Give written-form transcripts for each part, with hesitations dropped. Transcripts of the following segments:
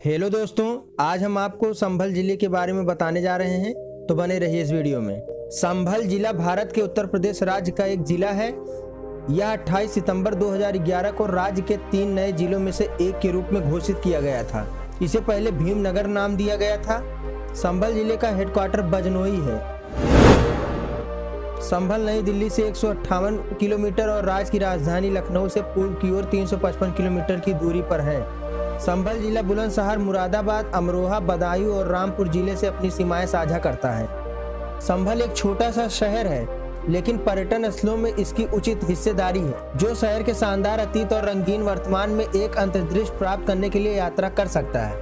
Hello दोस्तों, आज हम आपको संभल जिले के बारे में बताने जा रहे हैं, तो बने रहिए इस वीडियो में। संभल जिला भारत के उत्तर प्रदेश राज्य का एक जिला है। यह 28 सितंबर 2011 को राज्य के 3 नए जिलों में से एक के रूप में घोषित किया गया था। इसे पहले भीमनगर नाम दिया गया था। संभल जिले का हेडक्वार्टर बजनोई है। संभल नई दिल्ली से 158 किलोमीटर और राज्य की राजधानी लखनऊ से पूर्व की ओर 355 किलोमीटर की दूरी पर है। संभल जिला बुलंदशहर, मुरादाबाद, अमरोहा, बदायूं और रामपुर जिले से अपनी सीमाएं साझा करता है। संभल एक छोटा सा शहर है, लेकिन पर्यटन स्थलों में इसकी उचित हिस्सेदारी है, जो शहर के शानदार अतीत और रंगीन वर्तमान में एक अंतर्दृष्टि प्राप्त करने के लिए यात्रा कर सकता है।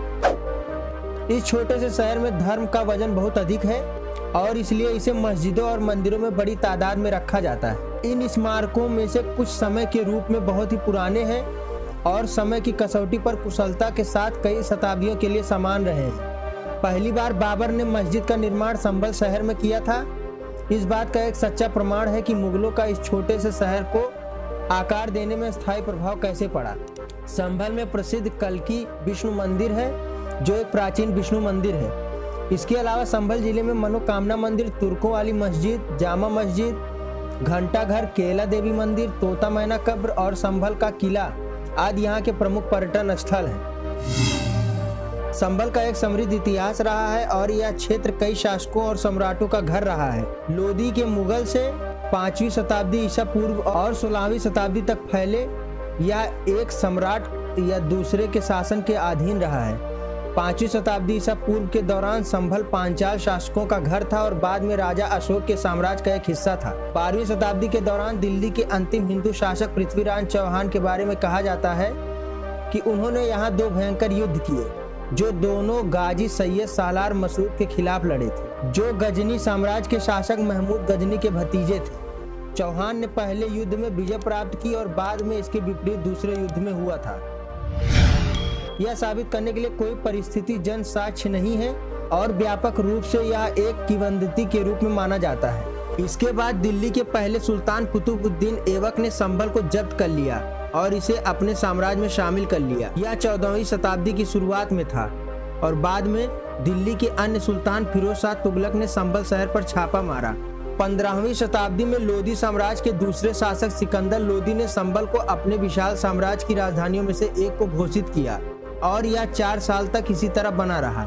इस छोटे से शहर में धर्म का वजन बहुत अधिक है और इसलिए इसे मस्जिदों और मंदिरों में बड़ी तादाद में रखा जाता है। इन स्मारकों में से कुछ समय के रूप में बहुत ही पुराने हैं और समय की कसौटी पर कुशलता के साथ कई शताब्दियों के लिए समान रहे हैं। पहली बार बाबर ने मस्जिद का निर्माण संभल शहर में किया था। इस बात का एक सच्चा प्रमाण है कि मुगलों का इस छोटे से शहर को आकार देने में स्थायी प्रभाव कैसे पड़ा। संभल में प्रसिद्ध कल्की विष्णु मंदिर है, जो एक प्राचीन विष्णु मंदिर है। इसके अलावा संभल जिले में मनोकामना मंदिर, तुर्कों वाली मस्जिद, जामा मस्जिद, घंटा घर, केला देवी मंदिर, तोता मैना कब्र और संभल का किला आदि यहाँ के प्रमुख पर्यटन स्थल हैं। संभल का एक समृद्ध इतिहास रहा है और यह क्षेत्र कई शासकों और सम्राटों का घर रहा है। लोदी के मुगल से 5वीं शताब्दी ईसा पूर्व और 16वीं शताब्दी तक फैले यह एक सम्राट या दूसरे के शासन के अधीन रहा है। 5वीं शताब्दी ईसा पूर्व के दौरान संभल पांचाल शासकों का घर था और बाद में राजा अशोक के साम्राज्य का एक हिस्सा था। 12वीं शताब्दी के दौरान दिल्ली के अंतिम हिंदू शासक पृथ्वीराज चौहान के बारे में कहा जाता है कि उन्होंने यहाँ 2 भयंकर युद्ध किए, जो दोनों गाजी सैयद सालार मसूद के खिलाफ लड़े थे, जो गजनी साम्राज्य के शासक महमूद गजनी के भतीजे थे। चौहान ने पहले युद्ध में विजय प्राप्त की और बाद में इसके विपरीत दूसरे युद्ध में हुआ था। यह साबित करने के लिए कोई परिस्थिति जन साक्ष्य नहीं है और व्यापक रूप से यह एक किंवदंती के रूप में माना जाता है। इसके बाद दिल्ली के पहले सुल्तान कुतुबुद्दीन ऐबक ने संभल को जब्त कर लिया और इसे अपने साम्राज्य में शामिल कर लिया। यह 14वीं शताब्दी की शुरुआत में था और बाद में दिल्ली के अन्य सुल्तान फिरोज शाह तुगलक ने संभल शहर पर छापा मारा। 15वीं शताब्दी में लोदी साम्राज्य के दूसरे शासक सिकंदर लोदी ने संभल को अपने विशाल साम्राज्य की राजधानियों में से एक को घोषित किया और यह 4 साल तक इसी तरह बना रहा।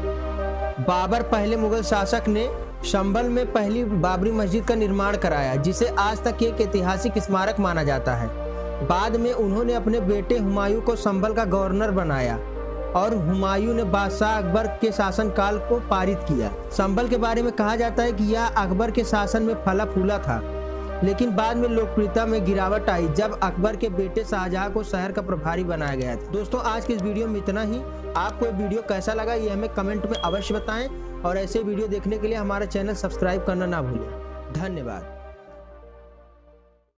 बाबर पहले मुगल शासक ने संभल में पहली बाबरी मस्जिद का निर्माण कराया, जिसे आज तक एक ऐतिहासिक स्मारक माना जाता है। बाद में उन्होंने अपने बेटे हुमायूं को संभल का गवर्नर बनाया और हुमायूं ने बादशाह अकबर के शासनकाल को पारित किया। संभल के बारे में कहा जाता है कि यह अकबर के शासन में फला फूला था, लेकिन बाद में लोकप्रियता में गिरावट आई जब अकबर के बेटे शाहजहां को शहर का प्रभारी बनाया गया था। दोस्तों, आज के इस वीडियो में इतना ही। आपको ये वीडियो कैसा लगा ये हमें कमेंट में अवश्य बताएं और ऐसे वीडियो देखने के लिए हमारा चैनल सब्सक्राइब करना ना भूलें। धन्यवाद।